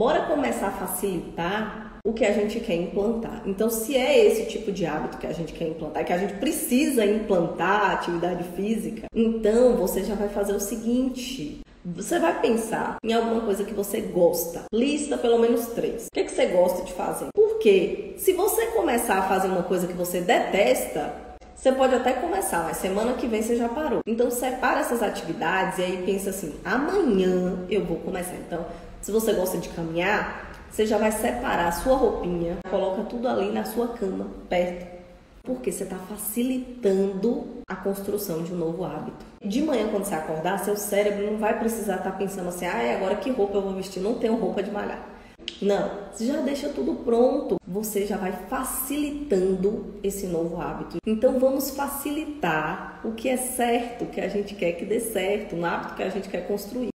Bora começar a facilitar o que a gente quer implantar. Então, se é esse tipo de hábito que a gente quer implantar, que a gente precisa implantar a atividade física, então você já vai fazer o seguinte: você vai pensar em alguma coisa que você gosta. Lista pelo menos 3. O que você gosta de fazer? Porque se você começar a fazer uma coisa que você detesta, você pode até começar, mas semana que vem você já parou. Então separa essas atividades e aí pensa assim: amanhã eu vou começar. Então, se você gosta de caminhar, você já vai separar a sua roupinha, coloca tudo ali na sua cama, perto. Porque você está facilitando a construção de um novo hábito. De manhã, quando você acordar, seu cérebro não vai precisar estar pensando assim: agora que roupa eu vou vestir? Não tenho roupa de malhar. Não, você já deixa tudo pronto. Você já vai facilitando esse novo hábito. Então vamos facilitar o que é certo, o que a gente quer que dê certo, um hábito que a gente quer construir.